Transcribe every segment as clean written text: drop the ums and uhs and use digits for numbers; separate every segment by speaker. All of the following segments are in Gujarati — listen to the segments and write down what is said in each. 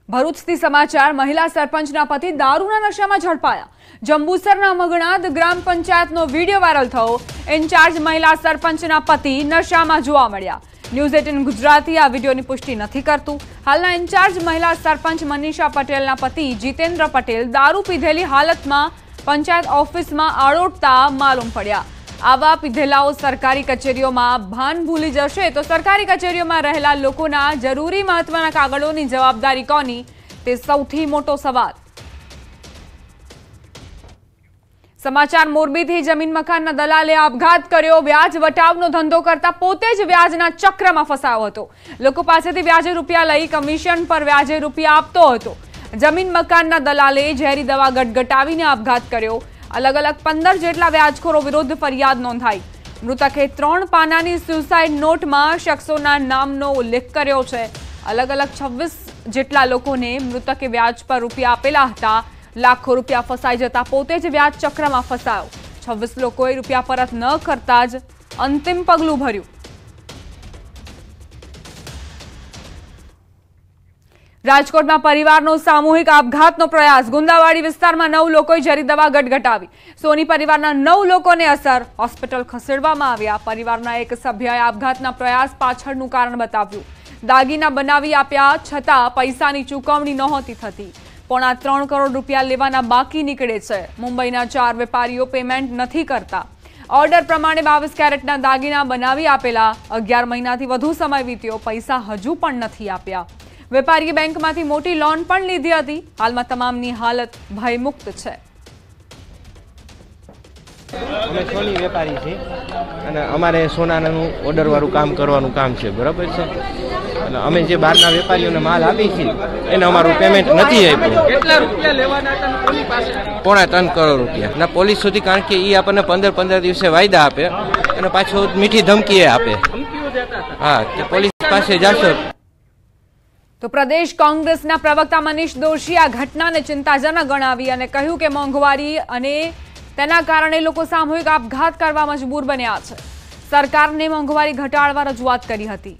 Speaker 1: ભરૂચથી સમાચાર મહિલા સરપંચના પતિ દારૂના નશામાં ઝડપાયા। જંબુસરના મગણાદ ગ્રામ પંચાયતનો વિડિયો વાયરલ થયો। ઇન્ચાર્જ મહિલા સરપંચના પતિ નશામાં જોવા મળ્યા। ન્યૂઝ 18 ગુજરાતી આ વિડિયોની પુષ્ટિ નથી કરતું। હાલના ઇન્ચાર્જ મહિલા સરપંચ મનીષા પટેલના પતિ જીતેન્દ્ર પટેલ દારૂ પીધેલી હાલતમાં પંચાયત ઓફિસમાં આડોટતા માલુમ પડ્યા। આવા પીધેલાઓ સરકારી કચેરીઓમાં ભાન ભૂલી જશે તો સરકારી કચેરીઓમાં રહેલા લોકોના જરૂરી મહત્વના કાગળોની જવાબદારી કોની તે સૌથી મોટો સવાલ। સમાચાર મોરબીથી જમીન મકાનના દલાલે આપઘાત કર્યો। વ્યાજ વટાવનો ધંધો કરતા પોતે જ વ્યાજના ચક્રમાં ફસાયો હતો। લોકો પાસેથી વ્યાજે રૂપિયા લઈ કમિશન પર વ્યાજે રૂપિયા આપતો હતો। જમીન મકાનના દલાલે ઝેરી દવા ગટગટાવીને આપઘાત કર્યો। अलग अलग 15 જેટલા વ્યાજખોરો વિરુદ્ધ ફરિયાદ નોંધાઈ। મૃતકે 3 પાનાની સુસાઇડ નોટમાં શખ્સોના નામનો ઉલ્લેખ કર્યો છે। अलग अलग 26 જેટલા લોકોને મૃતકે વ્યાજ પર રૂપિયા આપેલા હતા। લાખો રૂપિયા ફસાઈ જતા પોતે જ વ્યાજ ચક્રમાં ફસાયો। 26 લોકોએ રૂપિયા પરત ન કરતા જ અંતિમ પગલું ભર્યું। રાજકોટમાં પરિવારનો સામૂહિક આપઘાતનો પ્રયાસ। ગુંદાવાડી વિસ્તારમાં 9 લોકોએ ઝેરી દવા ગટગટાવી। સોની પરિવારના 9 લોકોને અસર હોસ્પિટલ ખસેડવામાં આવ્યા। પરિવારના એક સભ્યએ આપઘાતના પ્રયાસ પાછળનું કારણ બતાવ્યું। દાગીના બનાવી આપ્યા છતાં પૈસાની ચૂકવણી નહોતી થતી। 3.25 કરોડ રૂપિયા લેવાના બાકી નીકળે છે। મુંબઈના 4 વેપારીઓ પેમેન્ટ નથી કરતા। ઓર્ડર પ્રમાણે 22 કેરેટના દાગીના બનાવી આપેલા। 11 મહિનાથી વધુ સમય વીત્યો, પૈસા હજુ પણ નથી આપ્યા। વેપારીએ બેંકમાંથી મોટી લોન પણ લીધી હતી। હાલમાં તમામની હાલત ભયમુક્ત છે।
Speaker 2: અમે સોની વેપારી છે અને અમારે સોનાનું ઓર્ડર વાળું કામ કરવાનું કામ છે, બરાબર છે। અને અમે જે બહારના વેપારીઓને માલ આપી છે એને અમારું પેમેન્ટ નથી આપ્યું।
Speaker 3: કેટલા રૂપિયા લેવાના હતા કોની પાસે?
Speaker 2: 3.25 કરોડ રૂપિયા ના પોલીસ સુધી, કારણ કે એ આપણને 15 દિવસે વાયદા આપે અને પાછો મીઠી ધમકી આપે।
Speaker 3: ધમકીઓ દેતા હતા?
Speaker 2: હા, કે પોલીસ પાસે જાશો।
Speaker 1: તો પ્રદેશ કોંગ્રેસના પ્રવક્તા મનીષ દોશીએ આ ઘટનાને ચિંતાજનક ગણાવી અને કહ્યું કે મોંઘવારી અને તેના કારણે લોકો સામૂહિક આપઘાત કરવા મજબૂર બન્યા છે। સરકારને મોંઘવારી ઘટાડવા રજૂઆત કરી હતી।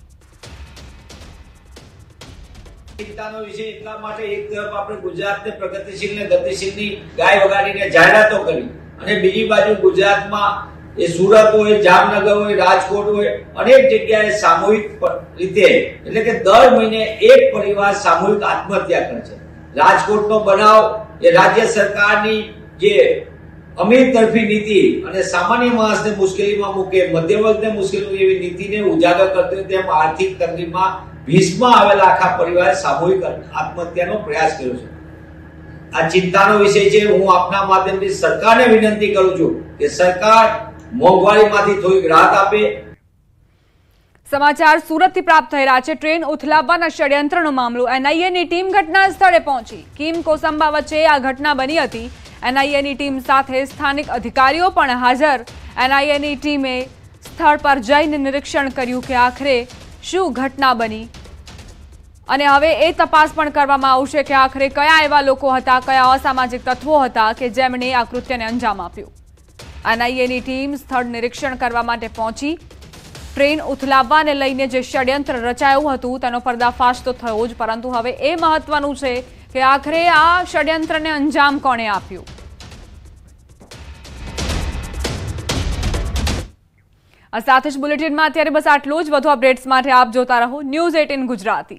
Speaker 4: ચિંતાનો વિષય એટલા માટે એક તરફ આપણે ગુજરાતને પ્રગતિશીલ ને ગતિશીલની ગાય વગાડીને જાહેરાતો કરી અને બીજી બાજુ ગુજરાતમાં એ સુરત હોય, જામનગર હોય, રાજકોટ હોય, અનેક જગ્યાએ સામૂહિક રીતે એટલે કે દર મહિને એક પરિવાર સામૂહિક આત્મહત્યા કરે છે। રાજકોટનો બનાવ એ રાજ્ય સરકારની જે અમીર તરફી નીતિ અને સામાન્ય માણસને મુશ્કેલીમાં મૂકે, મધ્યમ વર્ગને મુશ્કેલી એવી નીતિને ઉજાગર કરતી હોય તેમ આર્થિક તંગીમાં ભીસમાં આવેલા આખા પરિવારે સામૂહિક આત્મહત્યાનો પ્રયાસ કર્યો છે। આ ચિંતાનો વિષય છે। હું આપના માધ્યમથી સરકારને વિનંતી કરું છું કે સરકાર મોંઘવારીમાંથી થોડીક રાહત આપે।
Speaker 1: સમાચાર સુરતથી પ્રાપ્ત થઈ રહ્યા છે। ટ્રેન ઉથલાવવાના ષડયંત્રનો મામલો। એનઆઈએની ટીમ ઘટના સ્થળે પહોંચી। કીમ કોસંબા વચ્ચે આ ઘટના બની હતી। એનઆઈએની ટીમ સાથે સ્થાનિક અધિકારીઓ પણ હાજર। એનઆઈએની ટીમે સ્થળ પર જઈને નિરીક્ષણ કર્યું કે આખરે શું ઘટના બની અને હવે એ તપાસ પણ કરવામાં આવશે કે આખરે કયા એવા લોકો હતા, કયા અસામાજિક તત્વો હતા કે જેમણે આ કૃત્યને અંજામ આપ્યું। એનઆઈએની ટીમ સ્થળ નિરીક્ષણ કરવા માટે પહોંચી। ટ્રેન ઉથલાવવાને લઈને જે ષડયંત્ર રચાયું હતું તેનો પર્દાફાશ તો થયો જ, પરંતુ હવે એ મહત્વનું છે કે આખરે આ ષડયંત્રને અંજામ કોણે આપ્યું। આ સાથે જ બુલેટિનમાં અત્યારે બસ આટલું જ। વધુ અપડેટ્સ માટે આપ જોતા રહો ન્યૂઝ 18 ગુજરાતી।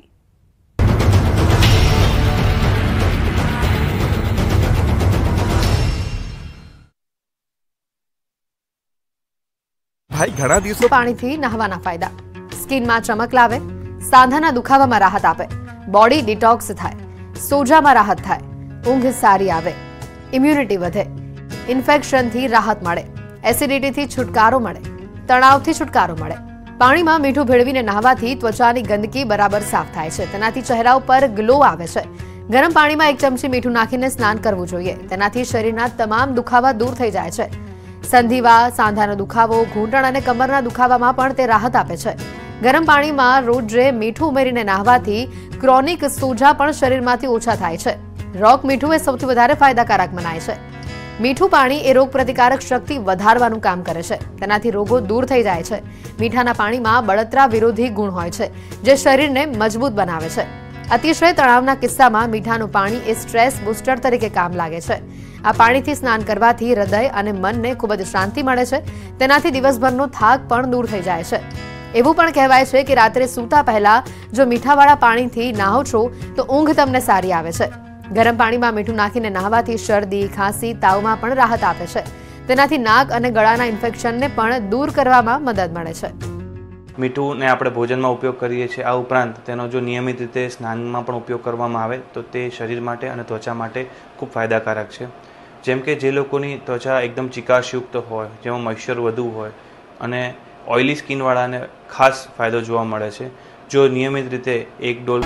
Speaker 5: ભાઈ ઘણા દિવસો
Speaker 6: પાણીથી નહાવાના ફાયદા। સ્કિનમાં ચમક લાવે, સાંધાના દુખાવામાં રાહત આપે, બોડી ડિટોક્સ થાય, સોજામાં રાહત થાય, ઊંઘ સારી આવે, ઇમ્યુનિટી વધે, ઇન્ફેક્શનથી રાહત મળે, એસિડિટીથી છુટકારો મળે, તણાવથી છુટકારો મળે। પાણીમાં મીઠું ભેળવીને નહાવાથી ત્વચાની ગંદકી બરાબર સાફ થાય છે। તેનાથી ચહેરા ઉપર ગ્લો આવે છે। ગરમ પાણીમાં 1 ચમચી મીઠું નાખીને સ્નાન કરવું જોઈએ। તેનાથી શરીરના તમામ દુખાવા દૂર થઈ જાય છે। સંધિવા, સાંધાનો દુખાવો, ઘૂંટણ અને કમરના દુખાવામાં પણ તે રાહત આપે છે। ગરમ પાણીમાં રોજે મીઠું ઉમેરીને નહાવાથી ક્રોનિક સોજા પણ શરીરમાંથી ઓછા થાય છે। રોક મીઠું એ સૌથી વધારે ફાયદાકારક મનાય છે। મીઠું પાણી એ રોગ પ્રતિકારક શક્તિ વધારવાનું કામ કરે છે। તેનાથી રોગો દૂર થઈ જાય છે। મીઠાના પાણીમાં બળતરા વિરોધી ગુણ હોય છે જે શરીરને મજબૂત બનાવે છે। અતિશય તણાવના કિસ્સામાં મીઠાનું પાણી એ સ્ટ્રેસ બૂસ્ટર તરીકે કામ લાગે છે. આ પાણીથી સ્નાન કરવાથી હૃદય અને મનને ખૂબ જ શાંતિ મળે છે. તેનાથી દિવસભરનો થાક પણ દૂર થઈ જાય છે. એવું પણ કહેવાય છે કે રાત્રે સૂતા પહેલા જો મીઠાવાળા પાણીથી નહાઓ છો તો ઊંઘ તમને સારી આવે છે. ગરમ પાણીમાં મીઠું નાખીને નહાવાથી શરદી, ખાંસી, તાવમાં પણ રાહત આપે છે. તેનાથી નાક અને ગળાના ઇન્ફેક્શનને પણ દૂર કરવામાં મદદ મળે છે.
Speaker 5: મીઠુંને આપણે ભોજનમાં ઉપયોગ કરીએ છીએ. આ ઉપરાંત તેનો જો નિયમિત રીતે સ્નાનમાં પણ ઉપયોગ કરવામાં આવે તો તે શરીર માટે અને ત્વચા માટે ખૂબ ફાયદાકારક છે. જેમ કે જે લોકોની ત્વચા એકદમ ચિકાશયુક્ત હોય, જેમાં મોઇશ્ચર વધુ હોય અને ઓઇલી સ્કિનવાળાને ખાસ ફાયદો જોવા મળે છે. જો નિયમિત રીતે એક ડોલ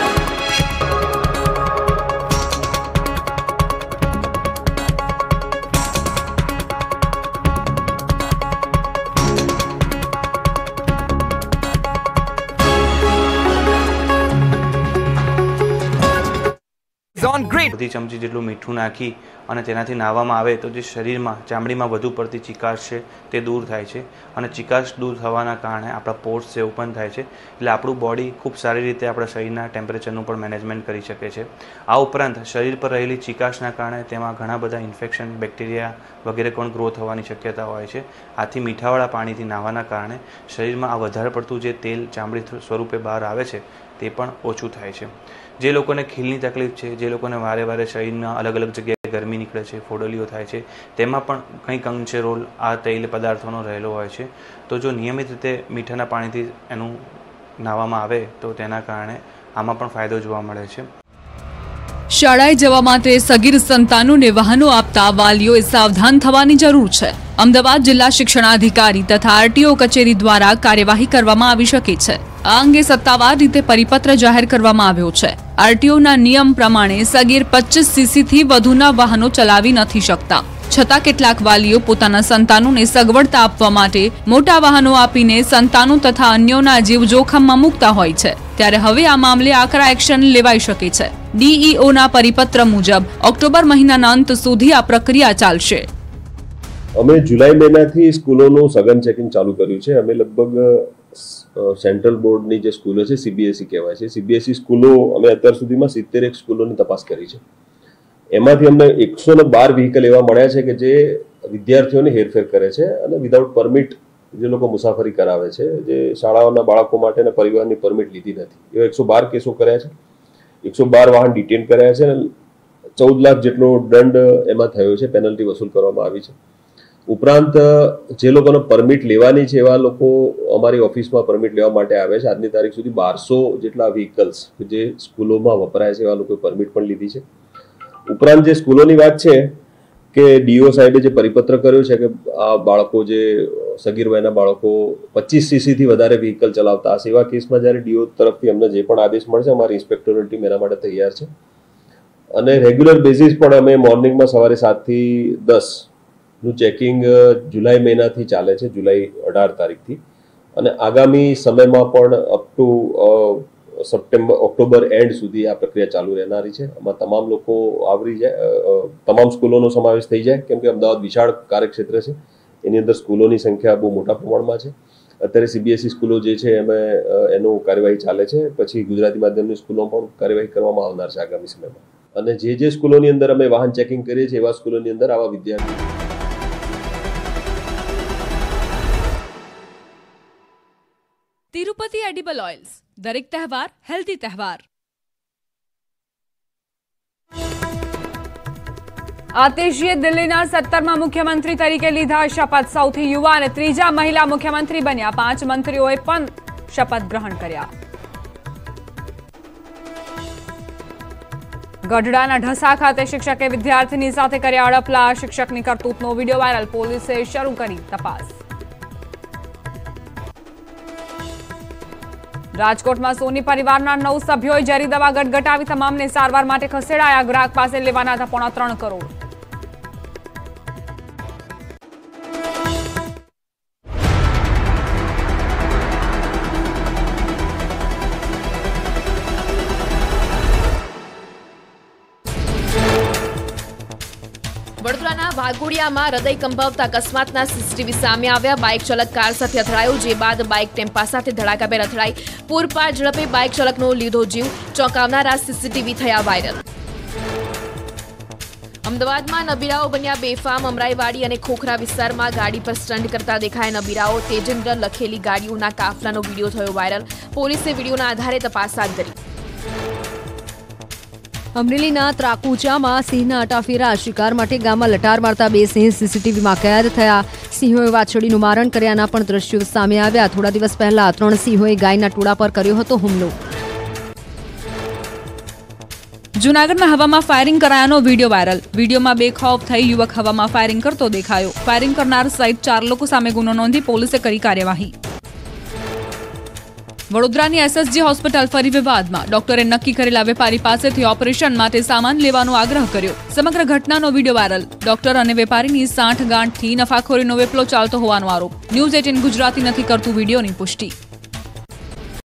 Speaker 5: બધી ચમચી જેટલું મીઠું નાખી અને તેનાથી નાહવામાં આવે તો જે શરીરમાં ચામડીમાં વધુ પડતી ચિકાશ છે તે દૂર થાય છે. અને ચિકાશ દૂર થવાના કારણે આપણા પોર્સ જે ઓપન થાય છે, એટલે આપણું બોડી ખૂબ સારી રીતે આપણા શરીરના ટેમ્પરેચરનું પણ મેનેજમેન્ટ કરી શકે છે. આ ઉપરાંત શરીર પર રહેલી ચિકાશના કારણે તેમાં ઘણા બધા ઇન્ફેક્શન, બેક્ટેરિયા વગેરે પણ ગ્રો થવાની શક્યતા હોય છે. આથી મીઠાવાળા પાણીથી નાહવાના કારણે શરીરમાં આ વધારે પડતું જે તેલ ચામડી સ્વરૂપે બહાર આવે છે તે પણ ઓછું થાય છે. જે લોકોને ખીલની તકલીફ છે, જે લોકોને વારે વારે શરીરના અલગ અલગ જગ્યાએ ગરમી નીકળે છે, ફોડલીઓ થાય છે, તેમાં પણ કંઈક અંશે રોલ આ તૈલ પદાર્થોનો રહેલો હોય છે. તો જો નિયમિત રીતે મીઠાના પાણીથી એનું નાહવામાં આવે તો તેના કારણે આમાં પણ ફાયદો જોવા મળે છે.
Speaker 1: શાળાએ જવા માટે સગીર સંતાનોને વાહનો આપતા વાલીઓએ સાવધાન થવાની જરૂર છે. અમદાવાદ જિલ્લા શિક્ષણાધિકારી તથા આરટીઓ કચેરી દ્વારા કાર્યવાહી કરવામાં આવી શકે છે. આ અંગે સત્તાવાર રીતે પરિપત્ર જાહેર કરવામાં આવ્યો છે. આરટીઓના નિયમ પ્રમાણે સગીર 25 સીસીથી વધુના વાહનો ચલાવી નથી શકતા. છતાં કેટલાક વાલીઓ પોતાના સંતાનોને સગવડતા આપવા માટે મોટા વાહનો આપીને સંતાનો તથા અન્યોના જીવ જોખમમાં મૂકતા હોય છે. ત્યારે હવે આ મામલે આકરા એક્શન લેવાઈ શકે છે. ડીઈઓના પરિપત્ર મુજબ ઓક્ટોબર મહિનાના અંત સુધી આ પ્રક્રિયા ચાલશે.
Speaker 7: અમે જુલાઈ મહિનાથી સ્કૂલોનું સઘન ચેકિંગ ચાલુ કર્યું છે. અમે લગભગ સેન્ટ્રલ બોર્ડની જે સ્કૂલો છે, સીબીએસઈ કહેવાય છે, સીબીએસઈ સ્કૂલો અમે અત્યાર સુધીમાં 71 સ્કૂલોની તપાસ કરી છે. એમાંથી અમને 112 વ્હીકલ એવા મળ્યા છે કે જે વિદ્યાર્થીઓને હેરફેર કરે છે અને વિધાઉટ પરમિટ જે લોકો મુસાફરી કરાવે છે, જે શાળાઓના બાળકો માટે અને પરિવારની પરમિટ લીધી નથી. એવા 112 કેસો કર્યા છે. 112 વાહન ડિટેન કર્યા છે અને 14 લાખ જેટલો દંડ એમાં થયો છે, પેનલ્ટી વસૂલ કરવામાં આવી છે. ઉપરાંત જે લોકોને પરમિટ લેવાની છે એવા લોકો અમારી ઓફિસમાં પરમિટ લેવા માટે આવે છે. આજની તારીખ સુધી 1200 જેટલા વ્હીકલ્સ જે સ્કૂલોમાં વપરાય છે એવા લોકોએ પરમિટ પણ લીધી છે. ઉપરાંત જે સ્કૂલોની વાત છે કે ડીઓ સાહેબે જે પરિપત્ર કર્યો છે કે આ બાળકો જે સગીર વયના બાળકો 25 સીસીથી વધારે વ્હીકલ ચલાવતા હશે એવા કેસમાં જ્યારે ડીઓ તરફથી અમને જે પણ આદેશ મળશે, અમારી ઇન્સ્પેક્ટોરલ ટીમ એના માટે તૈયાર છે. અને રેગ્યુલર બેઝિસ પણ અમે મોર્નિંગમાં સવારે 7 થી 10 નું ચેકિંગ જુલાઈ મહિનાથી ચાલે છે, જુલાઈ 18 તારીખથી. અને આગામી સમયમાં પણ અપ ટુ ઓક્ટોબર એન્ડ સુધી આ પ્રક્રિયા ચાલુ રહેનારી છે. આમાં તમામ લોકો આવરી જાય, તમામ સ્કૂલોનો સમાવેશ થઈ જાય, કેમ કે અમદાવાદ વિશાળ કાર્યક્ષેત્ર છે. એની અંદર સ્કૂલોની સંખ્યા બહુ મોટા પ્રમાણમાં છે. અત્યારે સીબીએસઈ સ્કૂલો જે છે એનું કાર્યવાહી ચાલે છે. પછી ગુજરાતી માધ્યમની સ્કૂલો પણ કાર્યવાહી કરવામાં આવનાર છે આગામી સમયમાં. અને જે સ્કૂલોની અંદર અમે વાહન ચેકિંગ કરીએ છીએ એવા સ્કૂલોની અંદર આવા વિદ્યાર્થીઓ
Speaker 1: તિરુપતિ એડિબલ ઓઇલ્સ, દરેક તહેવાર હેલ્ધી તહેવાર. આતિશીએ દિલ્હીના 17મા મુખ્યમંત્રી તરીકે લીધા શપથ. સૌથી યુવા અને ત્રીજા મહિલા મુખ્યમંત્રી બન્યા. 5 મંત્રીઓએ પણ શપથ ગ્રહણ કર્યા. ગઢડાના ઢસા ખાતે શિક્ષકે વિદ્યાર્થીની સાથે કર્યા અડપલા. શિક્ષકની કરતૂતનો વિડીયો વાયરલ. પોલીસે શરૂ કરી તપાસ. રાજકોટમાં સોની પરિવારના 9 સભ્યોએ ઝેરી દવા ગટગટાવી તમામને સારવાર માટે ખસેડાયા. ગ્રાહક પાસે લેવાના હતા 3.5 કરોડ.
Speaker 6: વડોદરાના વાઘોડિયામાં હૃદય કંપાવતા અકસ્માતના સીસીટીવી સામે આવ્યા. બાઇક ચાલક કાર સાથે અથડાયો, જે બાદ બાઇક ટેમ્પા સાથે ધડાકાભેર અથડાઈ. પૂરપાટ ઝડપે બાઇક ચાલકનો લીધો જીવ. ચોંકાવનારા સીસીટીવી થયા વાયરલ. અમદાવાદમાં નબીરાઓ બન્યા બેફામ. અમરાઈવાડી અને ખોખરા વિસ્તારમાં ગાડી પર સ્ટન્ટ કરતા દેખાયા નબીરાઓ. તેજેન્દ્ર લખેલી ગાડીઓના કાફલાનો વિડીયો થયો વાયરલ. પોલીસે વિડીયોના આધારે તપાસ હાથ ધરી.
Speaker 8: અમરેલીના ત્રાકુચામાં સિંહના અટાફેરા. શિકાર માટે ગામમાં લટાર મારતા 2 સિંહ સીસીટીવીમાં કેદ થયા. સિંહોએ વાછરડીનું મારણ કર્યાના પણ દ્રશ્યો સામે આવ્યા. થોડા દિવસ પહેલા 3 સિંહોએ ગાયના ટોળા પર કર્યો હતો હુમલો.
Speaker 1: જૂનાગઢમાં હવામાં ફાયરિંગ કરાયાનો વિડીયો વાયરલ. વિડીયોમાં બેખૌફ થઈ યુવક હવામાં ફાયરિંગ કરતો દેખાયો. ફાયરિંગ કરનાર સહિત 4 લોકો સામે ગુનો નોંધી પોલીસે કરી કાર્યવાહી. વડોદરાની એસએસજી હોસ્પિટલ ફરી વિવાદમાં. ડોક્ટરે નક્કી કરેલા વેપારી પાસેથી ઓપરેશન માટે સામાન લેવાનો આગ્રહ કર્યો. સમગ્ર ઘટનાનો વિડીયો વાયરલ. ડોક્ટર અને વેપારીની સાંઠગાંઠથી નફાખોરીનો વેપલો ચાલતો હોવાનો આરોપ. ન્યૂઝ 18 ગુજરાતી નથી કરતું વિડીયોની પુષ્ટિ.